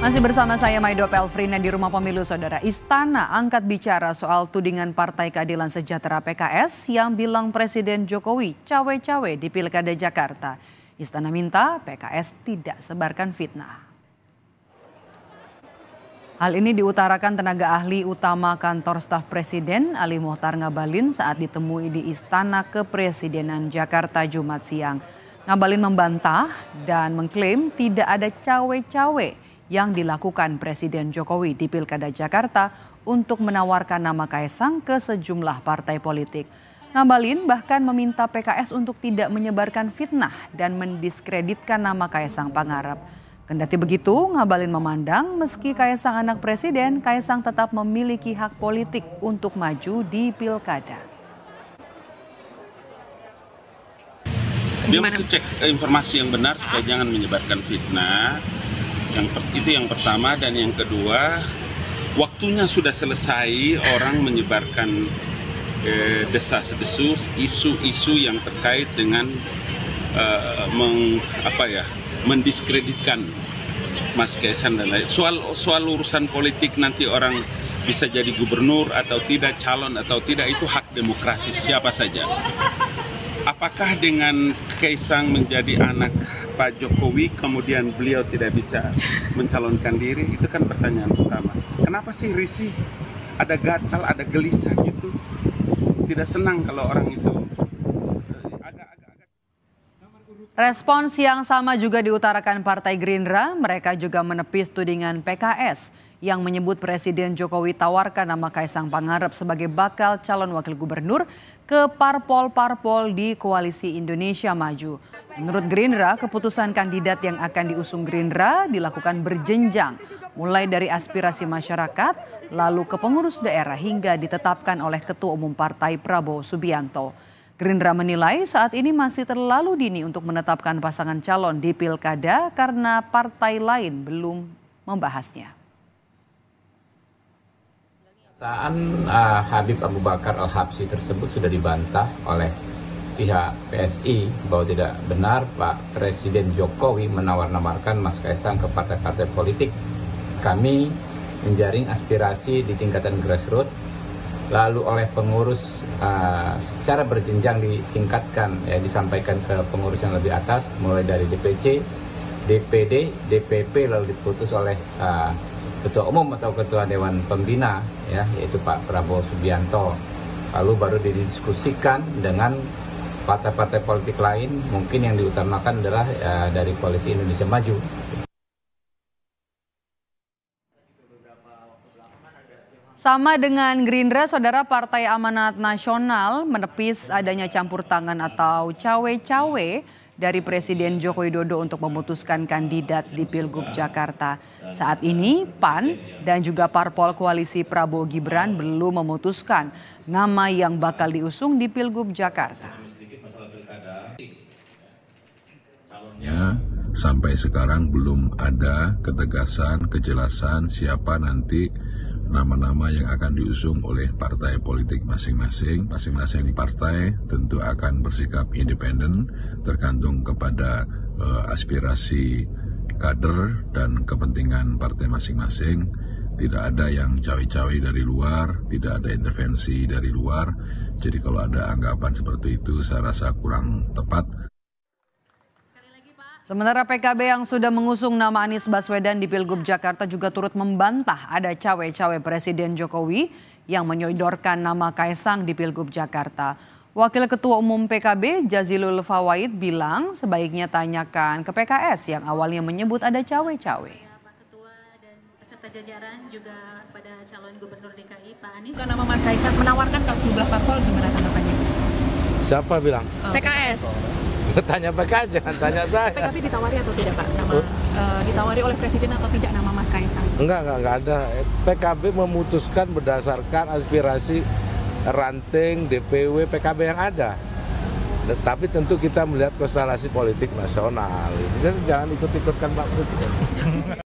Masih bersama saya Maido Pelfrina di Rumah Pemilu, Saudara. Istana angkat bicara soal tudingan Partai Keadilan Sejahtera PKS yang bilang Presiden Jokowi cawe-cawe di Pilkada Jakarta. Istana minta PKS tidak sebarkan fitnah. Hal ini diutarakan tenaga ahli utama kantor staf Presiden Ali Mohtar Ngabalin saat ditemui di Istana Kepresidenan Jakarta Jumat siang. Ngabalin membantah dan mengklaim tidak ada cawe-cawe yang dilakukan Presiden Jokowi di Pilkada Jakarta untuk menawarkan nama Kaesang ke sejumlah partai politik. Ngabalin bahkan meminta PKS untuk tidak menyebarkan fitnah dan mendiskreditkan nama Kaesang Pangarep. Kendati begitu, Ngabalin memandang meski Kaesang anak presiden, Kaesang tetap memiliki hak politik untuk maju di Pilkada. Dia mesti cek informasi yang benar supaya jangan menyebarkan fitnah. Itu yang pertama, dan yang kedua, waktunya sudah selesai orang menyebarkan desas-desus isu-isu yang terkait dengan mendiskreditkan Mas Kaesang dan lain. Soal urusan politik nanti orang bisa jadi gubernur atau tidak, calon atau tidak, itu hak demokrasi siapa saja. Apakah dengan Kaesang menjadi anak Pak Jokowi kemudian beliau tidak bisa mencalonkan diri? Itu kan pertanyaan pertama. Kenapa sih risih, ada gatal, ada gelisah gitu? Tidak senang kalau orang itu Respons yang sama juga diutarakan Partai Gerindra. Mereka juga menepis tudingan PKS yang menyebut Presiden Jokowi tawarkan nama Kaesang Pangarep sebagai bakal calon wakil gubernur ke parpol-parpol di Koalisi Indonesia Maju. Menurut Gerindra, keputusan kandidat yang akan diusung Gerindra dilakukan berjenjang, mulai dari aspirasi masyarakat, lalu ke pengurus daerah hingga ditetapkan oleh Ketua Umum Partai Prabowo Subianto. Gerindra menilai saat ini masih terlalu dini untuk menetapkan pasangan calon di Pilkada karena partai lain belum membahasnya. Pernyataan Habib Abu Bakar Al-Habsyi tersebut sudah dibantah oleh pihak PSI bahwa tidak benar Pak Presiden Jokowi menawar-nawarkan Mas Kaesang ke partai-partai politik. Kami menjaring aspirasi di tingkatan grassroots, lalu oleh pengurus secara berjenjang ditingkatkan, disampaikan ke pengurus yang lebih atas, mulai dari DPC, DPD, DPP, lalu diputus oleh Ketua Umum atau Ketua Dewan Pembina, yaitu Pak Prabowo Subianto. Lalu baru didiskusikan dengan partai-partai politik lain, mungkin yang diutamakan adalah dari Koalisi Indonesia Maju. Sama dengan Gerindra, Saudara, Partai Amanat Nasional menepis adanya campur tangan atau cawe-cawe dari Presiden Joko Widodo untuk memutuskan kandidat di Pilgub Jakarta. Saat ini PAN dan juga parpol koalisi Prabowo Gibran belum memutuskan nama yang bakal diusung di Pilgub Jakarta. Sampai sekarang belum ada ketegasan, kejelasan siapa nanti nama-nama yang akan diusung oleh partai politik masing-masing. Masing-masing partai tentu akan bersikap independen, tergantung kepada aspirasi kader dan kepentingan partai masing-masing. Tidak ada yang cawe-cawe dari luar, tidak ada intervensi dari luar. Jadi kalau ada anggapan seperti itu saya rasa kurang tepat. Sementara PKB yang sudah mengusung nama Anies Baswedan di Pilgub Jakarta juga turut membantah ada cawe-cawe Presiden Jokowi yang menyodorkan nama Kaesang di Pilgub Jakarta. Wakil Ketua Umum PKB Jazilul Fawait bilang sebaiknya tanyakan ke PKS yang awalnya menyebut ada cawe-cawe. Pak Ketua dan peserta jajaran juga pada calon gubernur DKI Pak Anies. Nama Mas Kaesang menawarkan ke sejumlah parpol, gimana tanggapannya? Siapa bilang? PKS. Tanya PKS, jangan tanya saya. PKB ditawari atau tidak Pak? Ditawari oleh Presiden atau tidak nama Mas Kaesang? Enggak ada. PKB memutuskan berdasarkan aspirasi ranting DPW PKB yang ada. Tapi tentu kita melihat konstelasi politik nasional. Jangan ikut-ikutkan Pak Presiden.